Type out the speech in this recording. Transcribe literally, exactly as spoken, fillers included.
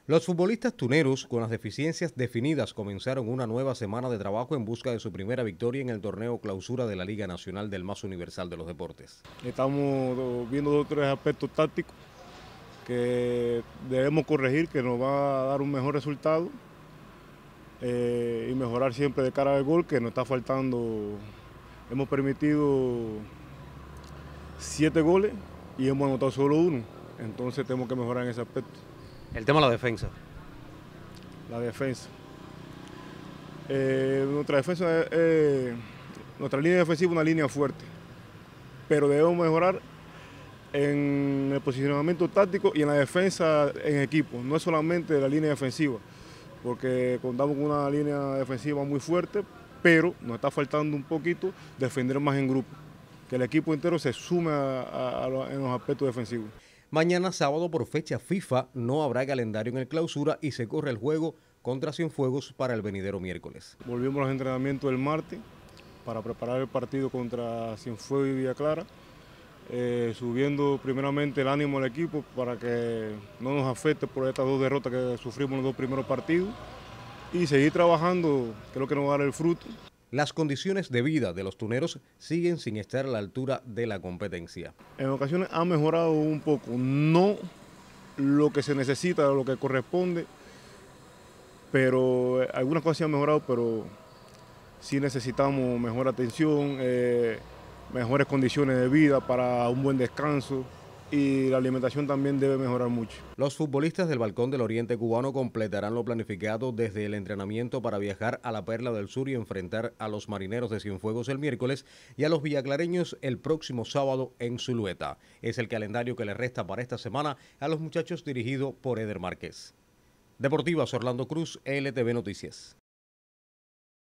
Los futbolistas tuneros, con las deficiencias definidas, comenzaron una nueva semana de trabajo en busca de su primera victoria en el torneo clausura de la Liga Nacional del más universal de los deportes. Estamos viendo dos o tres aspectos tácticos que debemos corregir, que nos va a dar un mejor resultado eh, y mejorar siempre de cara al gol, que nos está faltando. Hemos permitido siete goles y hemos anotado solo uno, entonces tenemos que mejorar en ese aspecto. El tema de la defensa. La defensa. Eh, nuestra defensa es, eh, nuestra línea defensiva es una línea fuerte, pero debemos mejorar en el posicionamiento táctico y en la defensa en equipo, no es solamente la línea defensiva, porque contamos con una línea defensiva muy fuerte, pero nos está faltando un poquito defender más en grupo, que el equipo entero se sume a, a, a, en los aspectos defensivos. Mañana sábado, por fecha FIFA, no habrá calendario en el clausura y se corre el juego contra Cienfuegos para el venidero miércoles. Volvimos a los entrenamientos el martes para preparar el partido contra Cienfuegos y Villa Clara, eh, subiendo primeramente el ánimo al equipo para que no nos afecte por estas dos derrotas que sufrimos en los dos primeros partidos y seguir trabajando, que es lo que nos va a dar el fruto. Las condiciones de vida de los tuneros siguen sin estar a la altura de la competencia. En ocasiones ha mejorado un poco, no lo que se necesita, lo que corresponde, pero algunas cosas sí han mejorado, pero sí necesitamos mejor atención, eh, mejores condiciones de vida para un buen descanso, y la alimentación también debe mejorar mucho. Los futbolistas del Balcón del Oriente cubano completarán lo planificado desde el entrenamiento para viajar a la Perla del Sur y enfrentar a los Marineros de Cienfuegos el miércoles y a los villaclareños el próximo sábado en Zulueta. Es el calendario que le resta para esta semana a los muchachos, dirigido por Eder Márquez. Deportivas, Orlando Cruz, L T V Noticias.